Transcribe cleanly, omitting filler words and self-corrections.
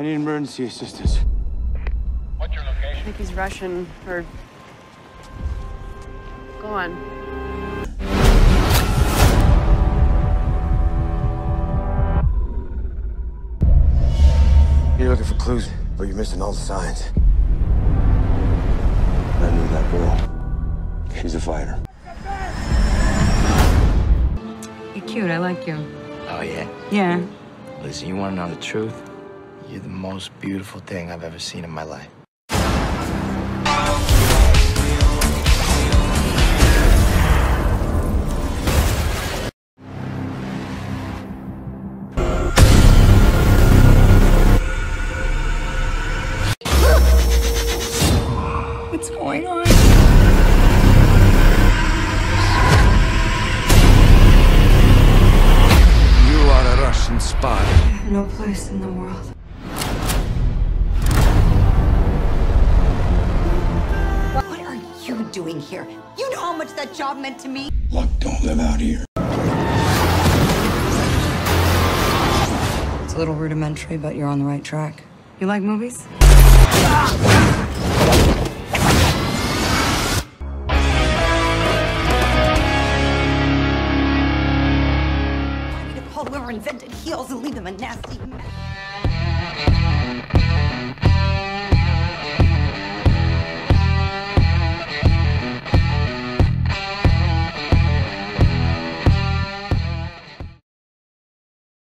need emergency assistance. What's your location? I think he's Russian, or... Go on. You're looking for clues, but you're missing all the signs. I knew that girl. She's a fighter. You're cute, I like you. Oh, yeah? Yeah. Listen, you want to know the truth? You're the most beautiful thing I've ever seen in my life. What's going on? You are a Russian spy. No place in the world. What are you doing here? You know how much that job meant to me. Luck don't live out here. It's a little rudimentary, but you're on the right track. You like movies? I need to call whoever invented heels and leave them a nasty mess.